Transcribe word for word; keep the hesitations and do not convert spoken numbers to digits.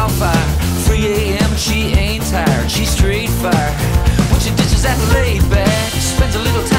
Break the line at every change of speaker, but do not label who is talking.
on fire. three A M and she ain't tired, she's straight fire. When she dishes that laid back, spends a little